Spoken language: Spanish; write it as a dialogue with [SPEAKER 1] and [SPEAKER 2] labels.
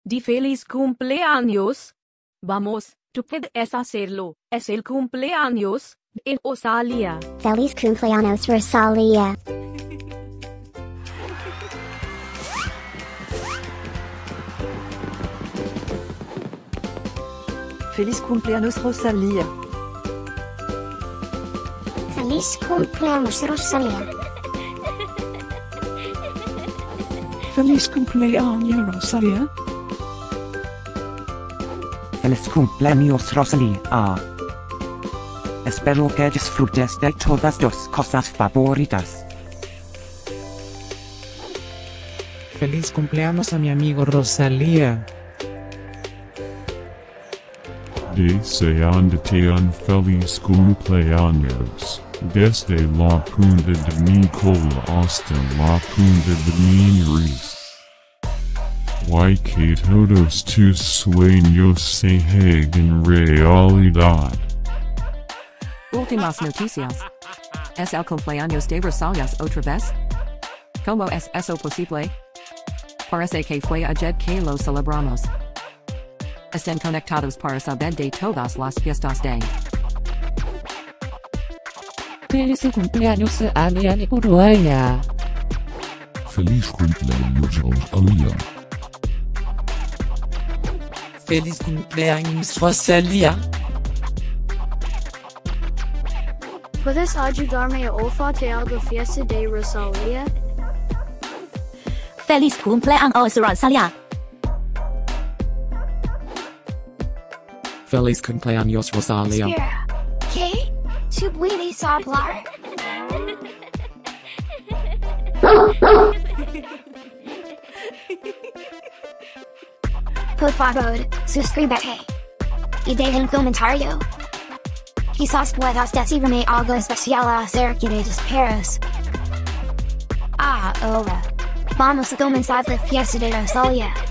[SPEAKER 1] di feliz cumpleaños. Vamos, tú puedes hacerlo. Es el cumpleaños de Rosalia.
[SPEAKER 2] Feliz Cumpleaños Rosalia.
[SPEAKER 3] Feliz Cumpleaños Rosalia.
[SPEAKER 2] Feliz Cumpleaños Rosalia.
[SPEAKER 4] Feliz Cumpleaños Rosalia.
[SPEAKER 5] Feliz Cumpleaños Rosalia. Espero que disfrutes de todas tus cosas favoritas.
[SPEAKER 4] Feliz cumpleaños a mi amigo Rosalia.
[SPEAKER 6] Deseándote un feliz cumpleaños, desde la punta de mi cola hasta la punta de mi nariz. Que todos tus sueños se hagan realidad.
[SPEAKER 7] Últimas noticias. ¿Es el cumpleaños de Rosalia otra vez? ¿Cómo es eso posible? Parece que fue ayer que lo celebramos. Estén conectados para saber de todas las fiestas de.
[SPEAKER 4] Feliz cumpleaños a mi amigo Rosalia.
[SPEAKER 6] Feliz cumpleaños Rosalia.
[SPEAKER 4] Feliz cumpleaños Rosalia.
[SPEAKER 8] ¿Puedes ayudarme a olfatear la fiesta de Rosalia?
[SPEAKER 2] Feliz Cumpleaños Rosalia.
[SPEAKER 4] Feliz cumpleaños Rosalia.
[SPEAKER 2] Espera, ¿qué? ¿Tú puedes hablar? Por favor, suscríbete. Y deja un comentario. Quizás puedas decirme algo especial acerca de los perros. Ahora, vamos a comenzar la fiesta de Rosalia.